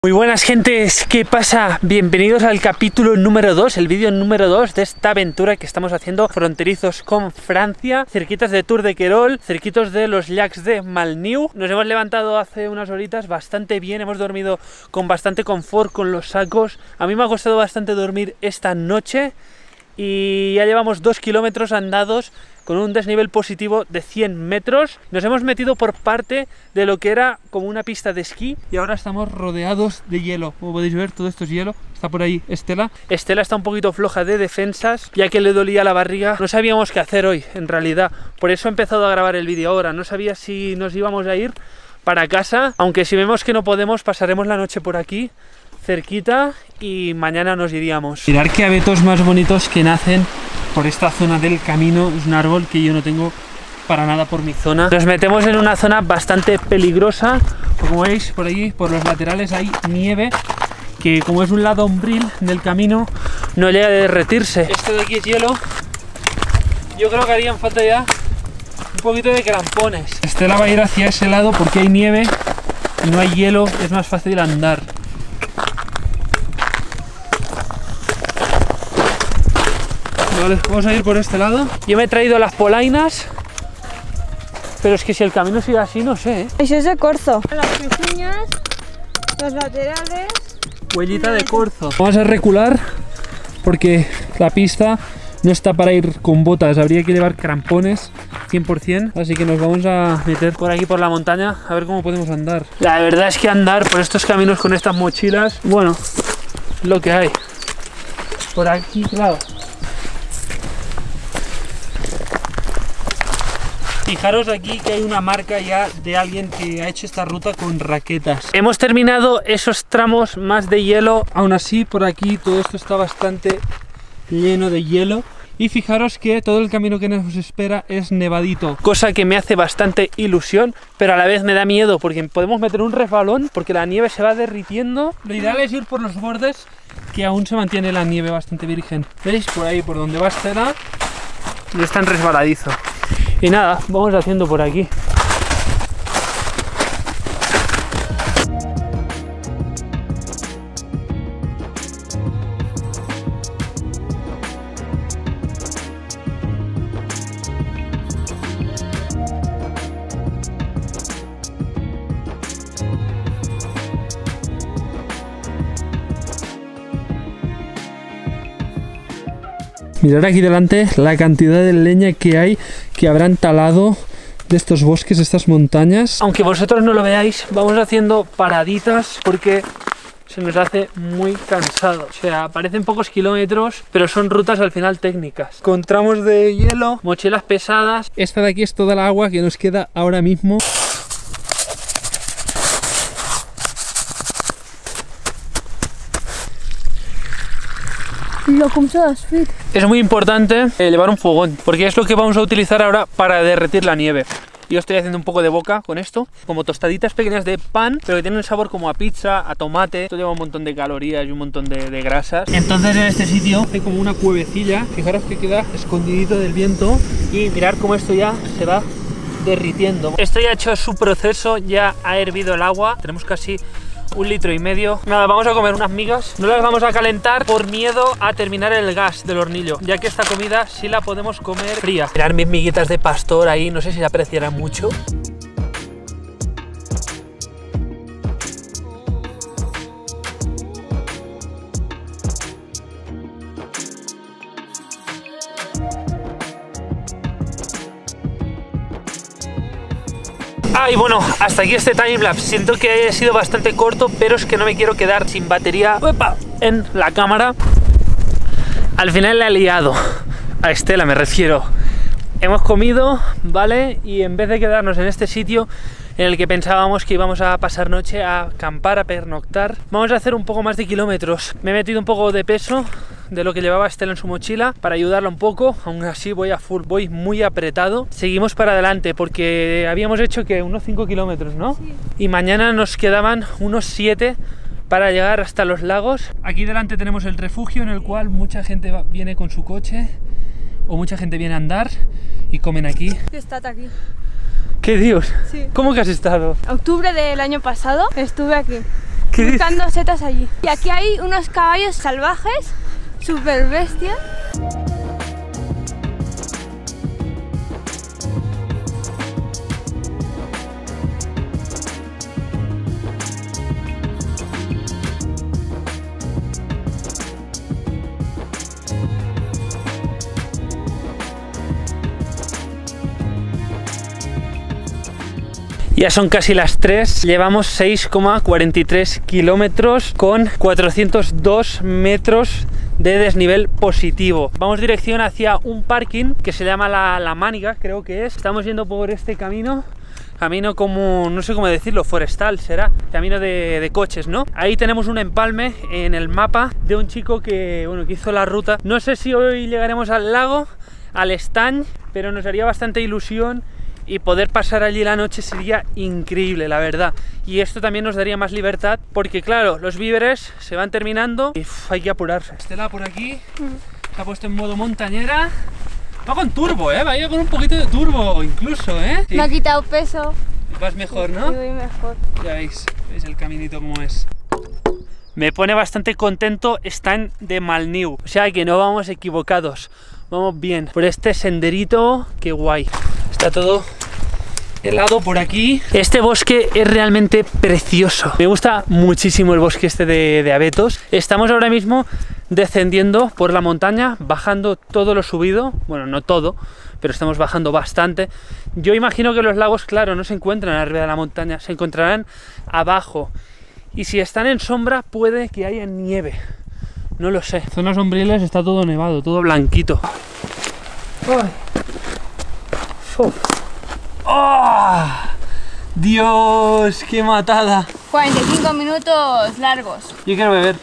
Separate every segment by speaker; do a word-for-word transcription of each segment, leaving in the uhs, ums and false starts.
Speaker 1: Muy buenas gentes, ¿qué pasa? Bienvenidos al capítulo número dos, el vídeo número dos de esta aventura que estamos haciendo fronterizos con Francia, cerquitas de Tour de Querol, cerquitos de los llacs de Malniu. Nos hemos levantado hace unas horitas bastante bien, hemos dormido con bastante confort con los sacos. A mí me ha costado bastante dormir esta noche y ya llevamos dos kilómetros andados con un desnivel positivo de cien metros. Nos hemos metido por parte de lo que era como una pista de esquí y ahora estamos rodeados de hielo. Como podéis ver, todo esto es hielo. Está por ahí Estela. Estela está un poquito floja de defensas, ya que le dolía la barriga. No sabíamos qué hacer hoy, en realidad. Por eso he empezado a grabar el vídeo ahora. No sabía si nos íbamos a ir para casa, aunque si vemos que no podemos, pasaremos la noche por aquí, cerquita, y mañana nos iríamos. Mirad qué abetos más bonitos que nacen por esta zona del camino. Es un árbol que yo no tengo para nada por mi zona. Nos metemos en una zona bastante peligrosa. Como veis, por allí, por los laterales hay nieve, que como es un lado ombril del camino, no llega a derretirse. Esto de aquí es hielo. Yo creo que harían falta ya un poquito de crampones. Estela va a ir hacia ese lado porque hay nieve y no hay hielo, es más fácil andar. Vale, vamos a ir por este lado. Yo me he traído las polainas, pero es que si el camino sigue así, no sé, ¿eh?
Speaker 2: Eso es de corzo. Las pequeñas, los laterales.
Speaker 1: Huellita de corzo. Vamos a recular porque la pista no está para ir con botas. Habría que llevar crampones cien por cien. Así que nos vamos a meter por aquí por la montaña a ver cómo podemos andar. La verdad es que andar por estos caminos con estas mochilas, bueno, lo que hay. Por aquí, claro. Fijaros aquí que hay una marca ya de alguien que ha hecho esta ruta con raquetas. Hemos terminado esos tramos más de hielo. Aún así, por aquí todo esto está bastante lleno de hielo. Y fijaros que todo el camino que nos espera es nevadito, cosa que me hace bastante ilusión, pero a la vez me da miedo porque podemos meter un resbalón porque la nieve se va derritiendo. Lo ideal es ir por los bordes, que aún se mantiene la nieve bastante virgen. ¿Veis? Por ahí, por donde va Estela, no es tan resbaladizo. Y nada, vamos haciendo por aquí. Mirad aquí delante la cantidad de leña que hay, que habrán talado de estos bosques, de estas montañas. Aunque vosotros no lo veáis, vamos haciendo paraditas porque se nos hace muy cansado. O sea, parecen pocos kilómetros, pero son rutas al final técnicas. Con tramos de hielo, mochilas pesadas. Esta de aquí es toda el agua que nos queda ahora mismo. Es muy importante eh, llevar un fogón, porque es lo que vamos a utilizar ahora para derretir la nieve. Yo estoy haciendo un poco de boca con esto, como tostaditas pequeñas de pan, pero que tienen el sabor como a pizza, a tomate. Esto lleva un montón de calorías y un montón de, de grasas. Entonces en este sitio hay como una cuevecilla, fijaros que queda escondidito del viento, y mirad cómo esto ya se va derritiendo. Esto ya ha hecho su proceso, ya ha hervido el agua, tenemos casi un litro y medio. Nada, vamos a comer unas migas. No las vamos a calentar por miedo a terminar el gas del hornillo, ya que esta comida sí la podemos comer fría. Mirad mis miguitas de pastor ahí, no sé si se apreciará mucho. Ah, y bueno, hasta aquí este timelapse. Siento que ha sido bastante corto, pero es que no me quiero quedar sin batería ¡Uepa! En la cámara. Al final le he liado. A Estela me refiero. Hemos comido, ¿vale? Y en vez de quedarnos en este sitio en el que pensábamos que íbamos a pasar noche, a acampar, a pernoctar, vamos a hacer un poco más de kilómetros. Me he metido un poco de peso de lo que llevaba Estela en su mochila para ayudarla un poco. Aún así voy a full, voy muy apretado. Seguimos para adelante porque habíamos hecho que unos cinco kilómetros, ¿no? Sí. Y mañana nos quedaban unos siete para llegar hasta los lagos. Aquí delante tenemos el refugio en el cual mucha gente va, viene con su coche, o mucha gente viene a andar y comen aquí.
Speaker 2: Yo he estado aquí.
Speaker 1: ¿Qué Dios?
Speaker 2: Sí.
Speaker 1: ¿Cómo que has estado?
Speaker 2: Octubre del año pasado estuve aquí. buscando setas allí. Y aquí hay unos caballos salvajes, súper bestias.
Speaker 1: Ya son casi las tres, llevamos seis coma cuarenta y tres kilómetros con cuatrocientos dos metros de desnivel positivo. Vamos dirección hacia un parking que se llama La, la Mániga, creo que es. Estamos yendo por este camino, camino como, no sé cómo decirlo, forestal será, camino de, de coches, ¿no? Ahí tenemos un empalme en el mapa de un chico que, bueno, que hizo la ruta. No sé si hoy llegaremos al lago, al Estany, pero nos haría bastante ilusión. Y poder pasar allí la noche sería increíble, la verdad. Y esto también nos daría más libertad, porque claro, los víveres se van terminando y uf, hay que apurarse. Estela por aquí, mm. se ha puesto en modo montañera. Va con turbo, ¿eh? Va con un poquito de turbo incluso, ¿eh? Sí.
Speaker 2: Me ha quitado peso.
Speaker 1: Vas mejor, ¿no?
Speaker 2: Sí, voy mejor.
Speaker 1: Ya veis, veis el caminito como es. Me pone bastante contento Estany de Malniu. O sea que no vamos equivocados. Vamos bien por este senderito, qué guay. Está todo helado por aquí. Este bosque es realmente precioso. Me gusta muchísimo el bosque este de, de abetos. Estamos ahora mismo descendiendo por la montaña, bajando todo lo subido. Bueno, no todo, pero estamos bajando bastante. Yo imagino que los lagos, claro, no se encuentran arriba de la montaña, se encontrarán abajo. Y si están en sombra, puede que haya nieve. No lo sé. Zonas sombriles está todo nevado, todo blanquito. ¡Ay! ¡Oh! ¡Dios! ¡Qué matada!
Speaker 2: cuarenta y cinco minutos largos.
Speaker 1: Yo quiero beber.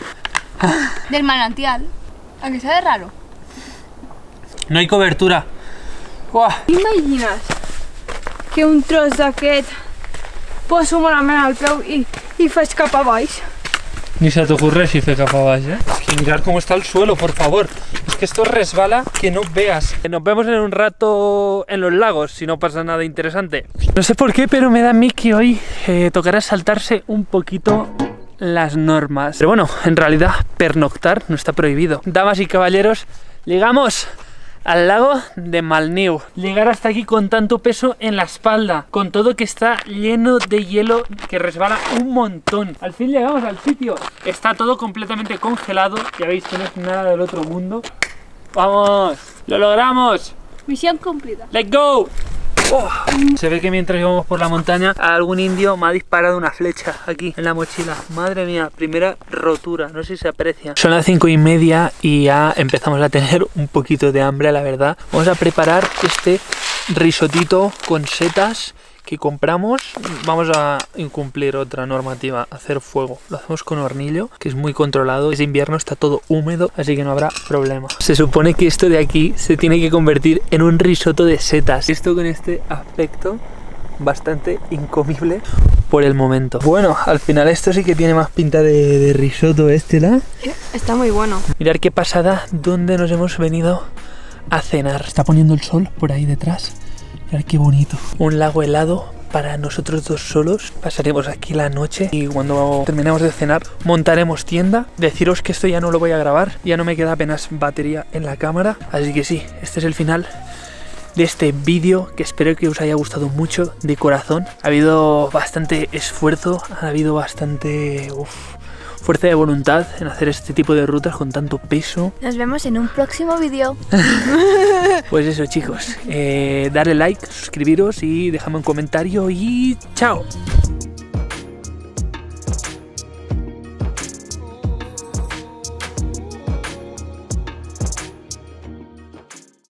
Speaker 2: Del manantial. ¿A que sabe raro?
Speaker 1: No hay cobertura. ¡Uah!
Speaker 2: T'imagines que un tros d'aquest poso malament al peu i, i faig cap a baix?
Speaker 1: Ni se te ocurre si fe cap a baix, ¿eh? Es que mirar cómo está el suelo, por favor. Es que esto resbala que no veas. Nos vemos en un rato en los lagos, si no pasa nada interesante. No sé por qué, pero me da a mí que hoy eh, tocará saltarse un poquito las normas. Pero bueno, en realidad pernoctar no está prohibido. Damas y caballeros, llegamos al lago de Malniu. Llegar hasta aquí con tanto peso en la espalda, con todo que está lleno de hielo que resbala un montón. Al fin llegamos al sitio. Está todo completamente congelado. Ya veis que no es nada del otro mundo. ¡Vamos! ¡Lo logramos!
Speaker 2: Misión cumplida.
Speaker 1: ¡Let's go! Oh. Se ve que mientras íbamos por la montaña algún indio me ha disparado una flecha aquí en la mochila. Madre mía, primera rotura, no sé si se aprecia. Son las cinco y media y ya empezamos a tener un poquito de hambre, la verdad. Vamos a preparar este risotito con setas que compramos. Vamos a incumplir otra normativa, hacer fuego. Lo hacemos con hornillo, que es muy controlado. Es invierno, está todo húmedo, así que no habrá problema. Se supone que esto de aquí se tiene que convertir en un risotto de setas. Esto con este aspecto bastante incomible por el momento. Bueno, al final esto sí que tiene más pinta de, de risotto este, ¿la?
Speaker 2: Está muy bueno.
Speaker 1: Mirad qué pasada, dónde nos hemos venido a cenar. Está poniendo el sol por ahí detrás. Mirad qué bonito. Un lago helado para nosotros dos solos. Pasaremos aquí la noche y cuando terminemos de cenar montaremos tienda. Deciros que esto ya no lo voy a grabar, ya no me queda apenas batería en la cámara. Así que sí, este es el final de este vídeo, que espero que os haya gustado mucho de corazón. Ha habido bastante esfuerzo, ha habido bastante uf, fuerza de voluntad en hacer este tipo de rutas con tanto peso.
Speaker 2: Nos vemos en un próximo vídeo.
Speaker 1: Pues eso, chicos, eh, darle like, suscribiros y dejadme un comentario y chao.